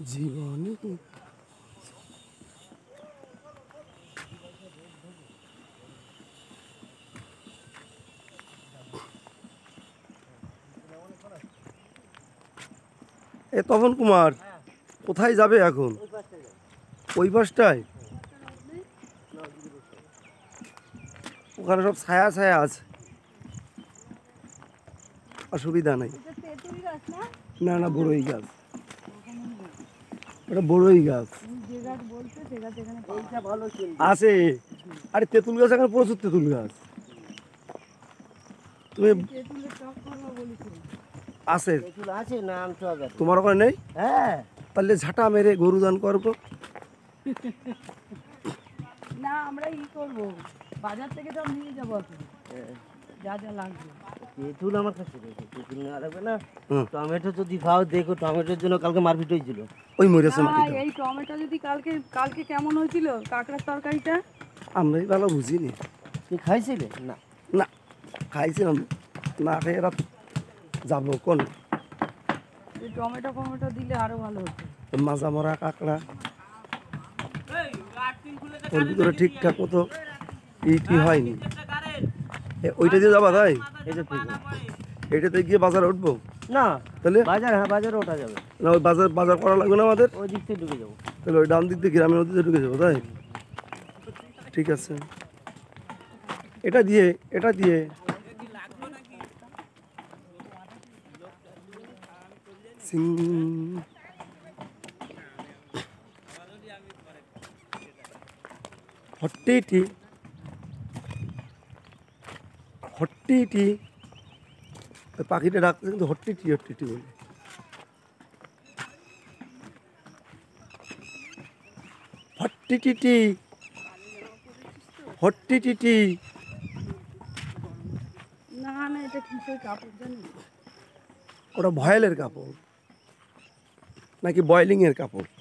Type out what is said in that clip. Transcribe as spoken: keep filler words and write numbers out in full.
জীবনে এ তপন কুমার কোথায় যাবে এখন? ওই পাশটায় ওখানে সব ছায়া ছায়া আছে, অসুবিধা নাই। না না বড়ই গাছ, ওটা বড়ই গাছ আছে। আরে তেঁতুল গাছ এখানে প্রচুর তেঁতুল গাছ তুমি আছে তোমার ওখানে নেই? হ্যাঁ, তাহলে ঝাঁটা মেরে গরু দান করবো না, আমরা ই করবো, বাজার থেকে সব নিয়ে যাবো যা যা লাগবে। তেঁতুল আমার কাছে রয়েছে, তেঁতুল না রাখবে না। টমেটো যদি খাও দেখো, টমেটোর জন্য কালকে মারপিট হয়েছিল। ওই মরেছে এই টমেটো যদি কালকে কালকে কেমন হয়েছিল কাঁকড়ার তরকারিটা? আমরাই ভালো বুঝিনি। তুই খাইছিলে? না না খাইছিলাম না, খেয়ে এরা যাবো কোন। টমেটো ফমেটো দিলে আরো ভালো হতো। মাজা মরা কাঁকড়া ওর ভিতরে ঠিকঠাক মতো ইটি হয়নি। ওইটা দিয়ে যাবা তাই? এটা ঠিক, এইটাতে গিয়ে বাজারে উঠবো না? তাহলে বাজার, হ্যাঁ বাজারে ওঠা যাবে না, ওই বাজার বাজার করা লাগবে না আমাদের? ওই দিক থেকে ঢুকে যাবো। তাহলে ওই ডান দিক দিয়ে গ্রামের নদীতে ঢুকে যাবো তাই? ঠিক আছে, এটা দিয়ে এটা দিয়ে হট্টিটি হট্টিটি পাখিটা ডাকছে কিন্তু হট্টিটি হট্টিটি বলে। হট্টিটি হট্টিটি না না, এটা কিসের কাপড় জানি? ওটা ভয়েলের কাপড় নাকি বয়েলিং এর কাপড়?